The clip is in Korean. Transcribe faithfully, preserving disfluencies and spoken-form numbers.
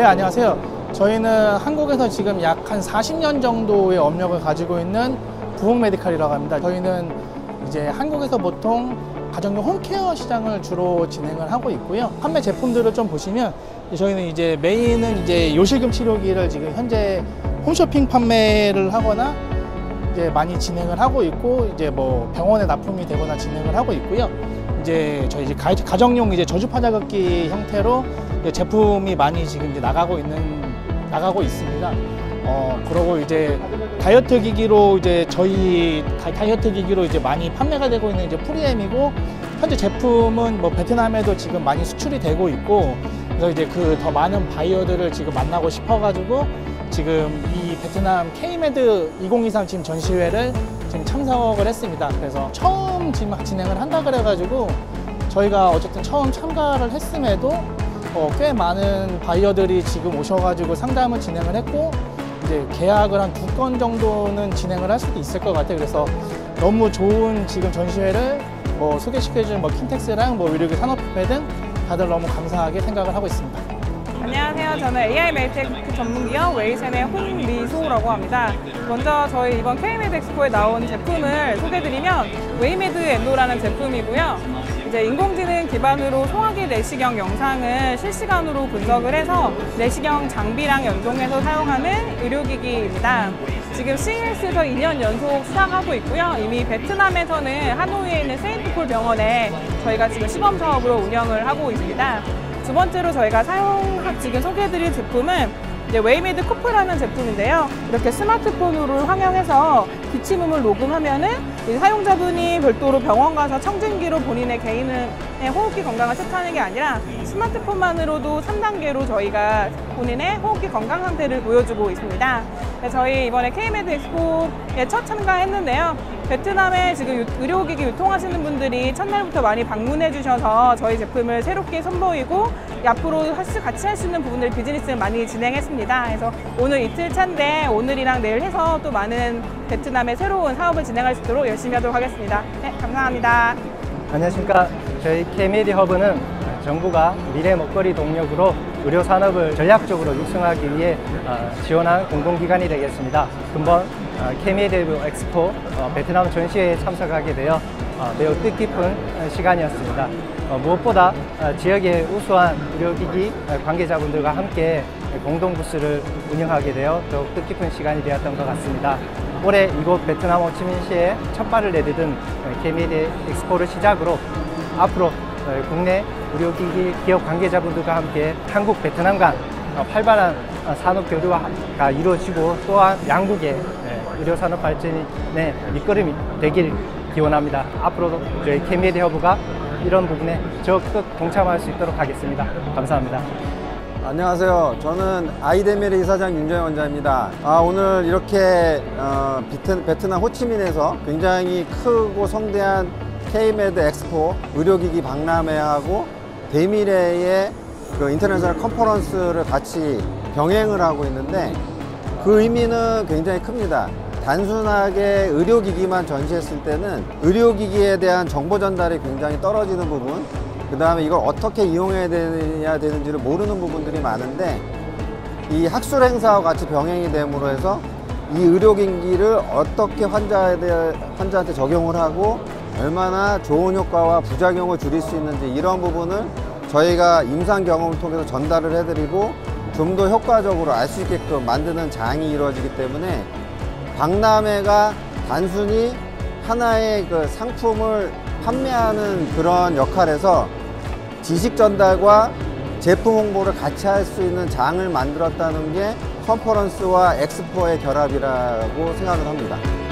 안녕하세요. 저희는 한국에서 지금 약 한 사십 년 정도의 업력을 가지고 있는 부흥 메디칼이라고 합니다. 저희는 이제 한국에서 보통 가정용 홈케어 시장을 주로 진행을 하고 있고요. 판매 제품들을 좀 보시면 저희는 이제 메인은 이제 요실금 치료기를 지금 현재 홈쇼핑 판매를 하거나 이제 많이 진행을 하고 있고, 이제 뭐 병원에 납품이 되거나 진행을 하고 있고요. 이제 저희 이제 가정용 이제 저주파 자극기 형태로 제품이 많이 지금 이제 나가고 있는 나가고 있습니다. 어 그러고 이제 다이어트 기기로 이제 저희 다이어트 기기로 이제 많이 판매가 되고 있는 이제 프리엠이고, 현재 제품은 뭐 베트남에도 지금 많이 수출이 되고 있고, 그래서 이제 그 더 많은 바이어들을 지금 만나고 싶어가지고 지금 이 베트남 K메드 이천이십삼 지금 전시회를 지금 참석을 했습니다. 그래서 처음 지금 진행을 한다 그래가지고 저희가 어쨌든 처음 참가를 했음에도 어, 꽤 많은 바이어들이 지금 오셔가지고 상담을 진행을 했고, 이제 계약을 한 두 건 정도는 진행을 할 수도 있을 것 같아요. 그래서 너무 좋은 지금 전시회를 뭐 소개시켜준 뭐 킨텍스랑 뭐 의료기 산업협회 등 다들 너무 감사하게 생각을 하고 있습니다. 안녕하세요. 저는 에이아이 메디테크 전문기업 웨이센의 홍미소라고 합니다. 먼저 저희 이번 K메드 엑스포에 나온 제품을 소개드리면 웨이메드 엔도라는 제품이고요. 이제 인공지능 기반으로 소화기 내시경 영상을 실시간으로 분석을 해서 내시경 장비랑 연동해서 사용하는 의료기기입니다. 지금 씨이에스에서 이 년 연속 수상하고 있고요. 이미 베트남에서는 하노이에 있는 세인트폴 병원에 저희가 지금 시범 사업으로 운영을 하고 있습니다. 두 번째로 저희가 사용, 지금 소개해드릴 제품은 이제 웨이메드 코프라는 제품인데요. 이렇게 스마트폰으로 환영해서 기침음을 녹음하면은 이 사용자분이 별도로 병원 가서 청진기로 본인의 개인의 호흡기 건강을 체크하는 게 아니라 스마트폰만으로도 삼 단계로 저희가 본인의 호흡기 건강 상태를 보여주고 있습니다. 저희 이번에 K메드 엑스포에 첫 참가했는데요. 베트남에 지금 의료기기 유통하시는 분들이 첫날부터 많이 방문해 주셔서 저희 제품을 새롭게 선보이고 앞으로 같이 할 수 있는 부분들 비즈니스를 많이 진행했습니다. 그래서 오늘 이틀 차인데 오늘이랑 내일 해서 또 많은 베트남의 새로운 사업을 진행할 수 있도록 열심히 하도록 하겠습니다. 네, 감사합니다. 안녕하십니까. 저희 K메디 허브는 정부가 미래 먹거리 동력으로 의료 산업을 전략적으로 육성하기 위해 지원한 공공기관이 되겠습니다. 금번 K메디 엑스포 베트남 전시회에 참석하게 되어 매우 뜻깊은 시간이었습니다. 무엇보다 지역의 우수한 의료기기 관계자분들과 함께 공동 부스를 운영하게 되어 더욱 뜻깊은 시간이 되었던 것 같습니다. 올해 이곳 베트남 호치민시에 첫 발을 내딛은 K메디 엑스포를 시작으로 앞으로 국내 의료기기 기업 관계자분들과 함께 한국 베트남 간 활발한 산업 교류가 이루어지고, 또한 양국의 의료산업 발전의 밑거름이 되길 기원합니다. 앞으로도 저희 K메디 허브가 이런 부분에 적극 동참할 수 있도록 하겠습니다. 감사합니다. 안녕하세요. 저는 아이데메리 이사장 윤정현 원장입니다. 아, 오늘 이렇게 어, 베트, 베트남 호치민에서 굉장히 크고 성대한 K메드 엑스포 의료기기 박람회하고 대미래의 그 인터내셔널 컨퍼런스를 같이 병행을 하고 있는데, 그 의미는 굉장히 큽니다. 단순하게 의료기기만 전시했을 때는 의료기기에 대한 정보 전달이 굉장히 떨어지는 부분, 그 다음에 이걸 어떻게 이용해야 되느냐 되는지를 모르는 부분들이 많은데, 이 학술 행사와 같이 병행이 됨으로 해서 이 의료기기를 어떻게 환자에 환자한테 적용을 하고 얼마나 좋은 효과와 부작용을 줄일 수 있는지, 이런 부분을 저희가 임상 경험을 통해서 전달을 해드리고 좀 더 효과적으로 알 수 있게끔 만드는 장이 이루어지기 때문에, 박람회가 단순히 하나의 그 상품을 판매하는 그런 역할에서 지식 전달과 제품 홍보를 같이 할 수 있는 장을 만들었다는 게 컨퍼런스와 엑스포의 결합이라고 생각을 합니다.